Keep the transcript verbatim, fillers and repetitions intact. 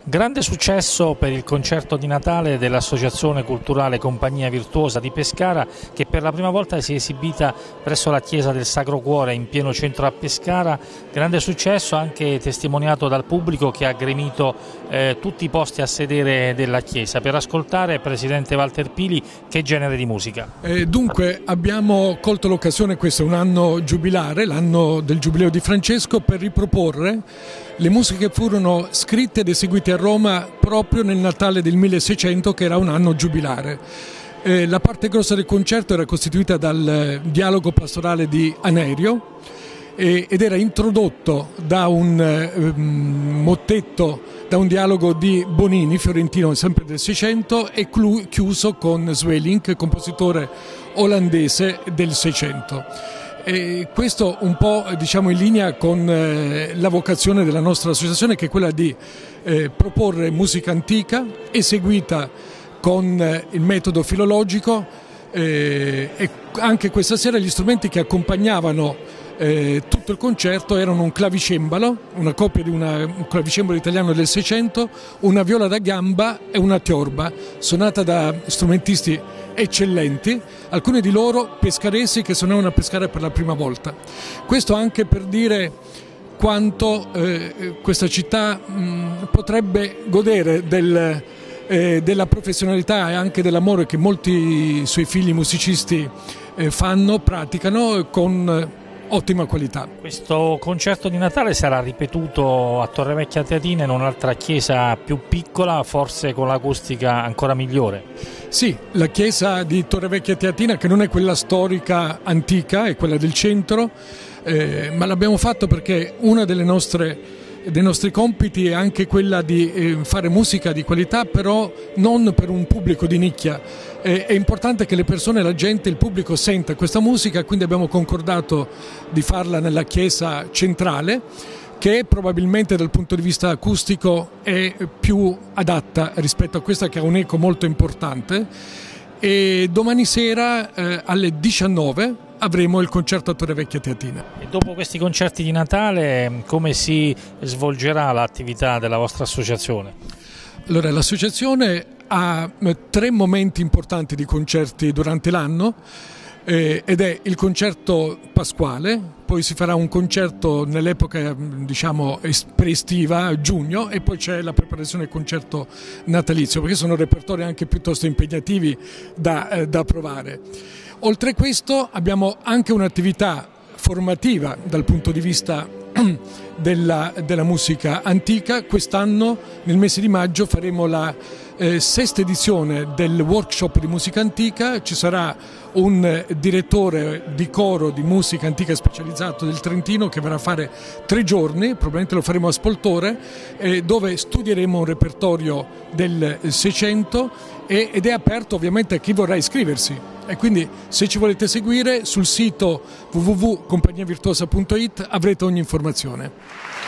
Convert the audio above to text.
Grande successo per il concerto di Natale dell'Associazione Culturale Compagnia Virtuosa di Pescara, che per la prima volta si è esibita presso la chiesa del Sacro Cuore in pieno centro a Pescara. Grande successo anche testimoniato dal pubblico che ha gremito eh, tutti i posti a sedere della chiesa. Per ascoltare, Presidente Walter Pili, che genere di musica? Eh, dunque abbiamo colto l'occasione, questo è un anno giubilare, l'anno del Giubileo di Francesco, per riproporre le musiche che furono scritte ed eseguite a Roma proprio nel Natale del milleseicento, che era un anno giubilare. Eh, la parte grossa del concerto era costituita dal dialogo pastorale di Anerio eh, ed era introdotto da un eh, mottetto, da un dialogo di Bonini, fiorentino sempre del Seicento, e chiuso con Sweelinck, compositore olandese del Seicento. E questo un po', diciamo, in linea con eh, la vocazione della nostra associazione, che è quella di eh, proporre musica antica eseguita con eh, il metodo filologico, eh, e anche questa sera gli strumenti che accompagnavano eh, tutto il concerto erano un clavicembalo, una copia di una, un clavicembalo italiano del Seicento, una viola da gamba e una tiorba, suonata da strumentisti eccellenti, alcuni di loro pescaresi che suonavano a Pescara per la prima volta. Questo anche per dire quanto eh, questa città mh, potrebbe godere del, eh, della professionalità e anche dell'amore che molti suoi figli musicisti eh, fanno, praticano con ottima qualità. Questo concerto di Natale sarà ripetuto a Torrevecchia Teatina, in un'altra chiesa più piccola, forse con l'acustica ancora migliore. Sì, la chiesa di Torrevecchia Teatina, che non è quella storica antica, è quella del centro, eh, ma l'abbiamo fatto perché una delle nostre dei nostri compiti è anche quella di eh, fare musica di qualità, però non per un pubblico di nicchia. Eh, è importante che le persone, la gente, il pubblico senta questa musica, quindi abbiamo concordato di farla nella chiesa centrale, che probabilmente dal punto di vista acustico è più adatta rispetto a questa, che ha un eco molto importante. E domani sera eh, alle diciannove avremo il concerto a Torrevecchia Teatina. E dopo questi concerti di Natale come si svolgerà l'attività della vostra associazione? Allora, l'associazione ha tre momenti importanti di concerti durante l'anno, eh, ed è il concerto pasquale, poi si farà un concerto nell'epoca, diciamo, preestiva, a giugno, e poi c'è la preparazione del concerto natalizio, perché sono repertori anche piuttosto impegnativi da, eh, da provare. Oltre a questo abbiamo anche un'attività formativa dal punto di vista della, della musica antica. Quest'anno, nel mese di maggio, faremo la eh, sesta edizione del workshop di musica antica. Ci sarà un direttore di coro di musica antica specializzato del Trentino che verrà a fare tre giorni, probabilmente lo faremo a Spoltore, eh, dove studieremo un repertorio del Seicento, e, ed è aperto ovviamente a chi vorrà iscriversi. E quindi, se ci volete seguire, sul sito w w w punto compagnia virtuosa punto it avrete ogni informazione.